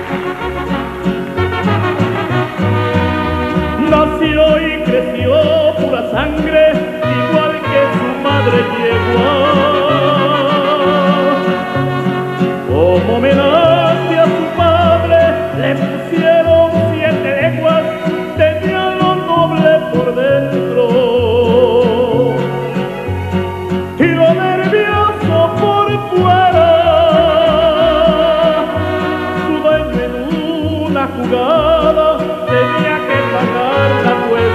Nació y creció pura sangre, igual que su madre yegua. Como homenaje a su padre, le pusieron 7 leguas, tenía lo noble por dentro y lo nervioso por fuera. Su dueño en una jugada tenía que pagar la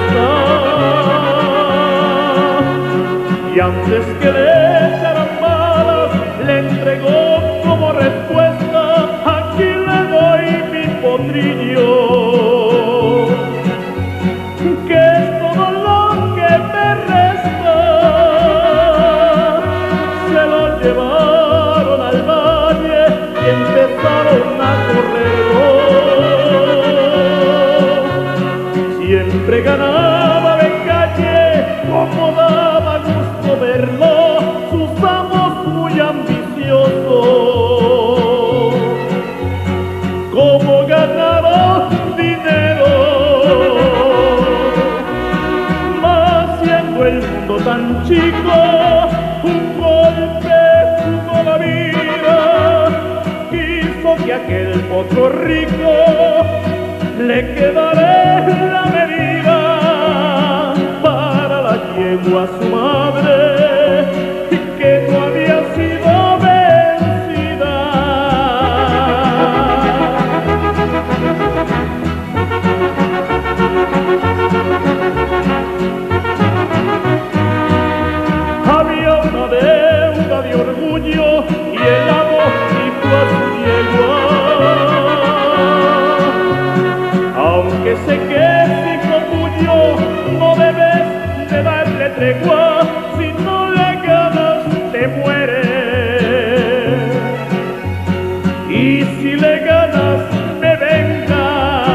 apuesta, y antes que le echaran balas le entregó como respuesta: aquí le doy mi potrillo, que es todo lo que me resta. Se lo llevaron al valle y empezaron a correrlo. Siempre ganaba de calle, como daba gusto verlo, sus amos muy ambiciosos. Como ganaba dinero, mas siendo el mundo tan chico, un golpe jugó la vida, hizo que aquel potro rico le quedara la medida para la yegua su madre, que no había sido vencida. Había una deuda de orgullo y el amo dijo a su yegua: aunque sé que es hijo tuyo, no debes de darle tregua. Si no le ganas, te mueres, y si le ganas, me venga.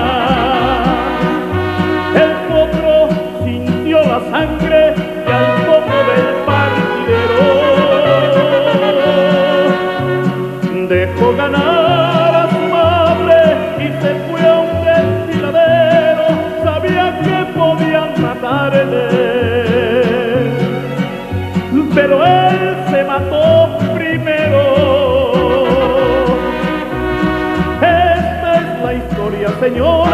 El potro sintió la sangre y al tomo del partidero dejó ganar a su madre y se fue a un desfiladero. Sabía que podían matarle, pero él se mató primero. Esta es la historia, señor,